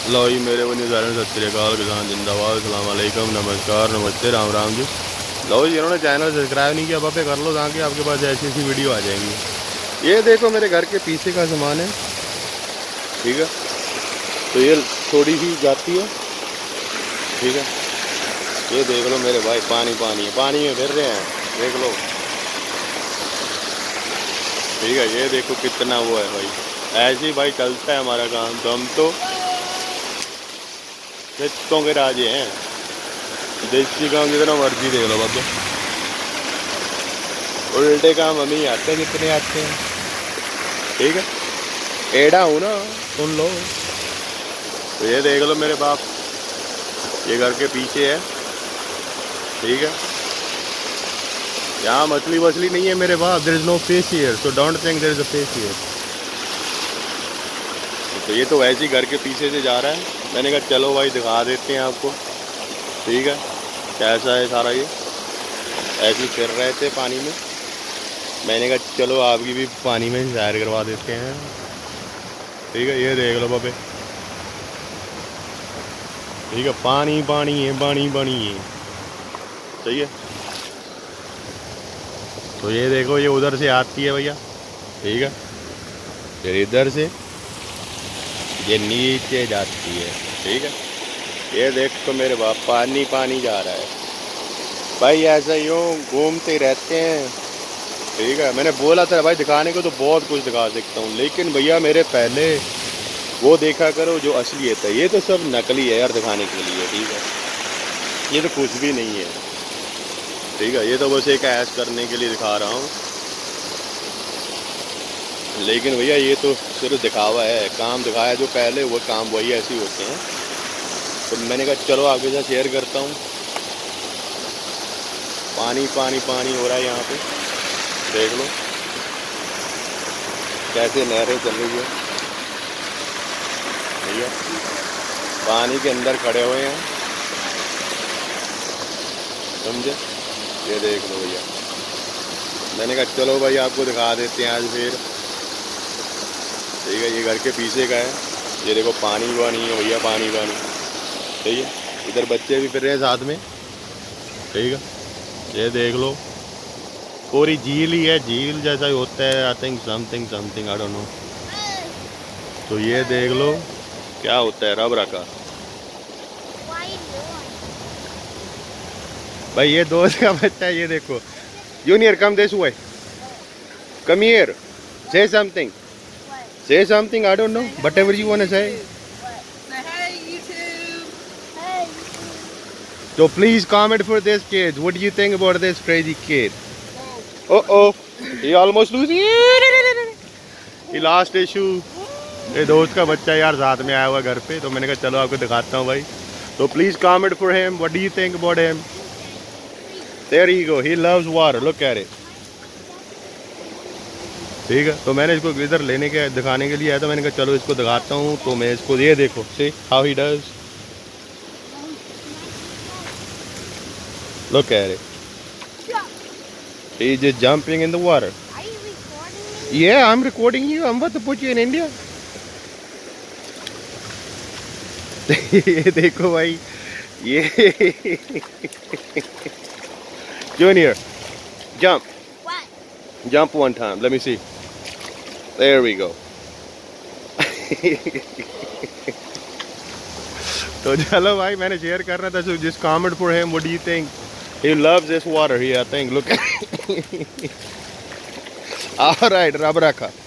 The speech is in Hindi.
लो जी मेरे बनी सारे सत श्रीकाल किसान जिंदाबाद अस्सलाम वालेकुम नमस्कार नमस्ते राम राम जी। लो जी इन्होंने चैनल सब्सक्राइब नहीं किया पापे कर लो ताकि आपके पास ऐसी ऐसी वीडियो आ जाएंगी। ये देखो मेरे घर के पीछे का सामान है, ठीक है। तो ये थोड़ी सी जाती है, ठीक है। ये देख लो मेरे भाई पानी पानी है, पानी में फिर रहे हैं, देख लो, ठीक है। ये देखो कितना वो है भाई, ऐसे ही भाई चलता है हमारा काम। तो हम तो खेतों के राजे हैं, देसी काम जितना मर्जी देख लो बाबा, उल्टे काम हम ही आते हैं जितने आते हैं, ठीक है। एड़ा हूँ ना, सुन लो। तो ये देख लो मेरे बाप, ये घर के पीछे है, ठीक है। यहाँ मछली वछली नहीं है मेरे बाप, there is no fish here, so don't think there is a fish here. तो ये तो वैसे ही घर के पीछे से जा रहा है, मैंने कहा चलो भाई दिखा देते हैं आपको, ठीक है, कैसा है सारा। ये ऐसे ही फिर रहे थे पानी में, मैंने कहा चलो आपकी भी पानी में सैर करवा देते हैं, ठीक है। ये देख लो बाबे, ठीक है, पानी पानी है, पानी पानी है, सही है। तो ये देखो ये उधर से आती है भैया, ठीक है, फिर इधर से ये नीचे जाती है, ठीक है। ये देख तो मेरे बाप पानी पानी जा रहा है भाई, ऐसा यूँ घूमते रहते हैं, ठीक है। मैंने बोला था भाई दिखाने को तो बहुत कुछ दिखा सकता हूँ, लेकिन भैया मेरे पहले वो देखा करो जो असलियत है। ये तो सब नकली है यार दिखाने के लिए, ठीक है। ये तो कुछ भी नहीं है, ठीक है। ये तो बस एक ऐश करने के लिए दिखा रहा हूँ, लेकिन भैया ये तो सिर्फ दिखावा है, काम दिखाया जो पहले वो काम वही ऐसे ही होते हैं। तो मैंने कहा चलो आगे से शेयर करता हूँ। पानी पानी पानी हो रहा है यहाँ पे, देख लो कैसे नहरें चल रही है भैया, पानी के अंदर खड़े हुए हैं, समझे। ये देख लो भैया, मैंने कहा चलो भाई आपको दिखा देते हैं आज फिर, ठीक है। ये घर के पीछे का है, ये देखो पानी पानी है भैया, पानी पानी, ठीक है। इधर बच्चे भी फिर रहे हैं साथ में, ठीक है। ये देख लो पूरी झील ही है, झील जैसा ही होता है, I think something something I don't know. तो ये देख लो क्या होता है, रब रखा भाई। ये दोस्त का बच्चा है, ये देखो। Junior come this way, come here, say something, say something, I don't know, whatever you want to say. Say hey YouTube. Hey. So please comment for this kid. What do you think about this crazy kid? Oh, he almost losing. He lost his shoe. ये दोस्त का बच्चा यार साथ में आया हुआ घर पे, तो मैंने कहा चलो आपको दिखाता हूँ भाई। तो please comment for him. What do you think about him? There you go. He loves water. Look at it. ठीक है। तो मैंने इसको इधर लेने के दिखाने के लिए आया था, मैंने कहा चलो इसको दिखाता हूँ। तो मैं इसको ये देखो, see how he does, look at it, he is just jumping in the water. Are you recording me? Yeah, I'm recording you. I'm about to put you in India. ये देखो भाई, ये Junior, jump. What? Jump one time. Let me see. There we go. तो चलो भाई, मैंने शेयर करना था। So just comment for him. What do you think? He loves this water here, I think. Look. All right, रब रखा।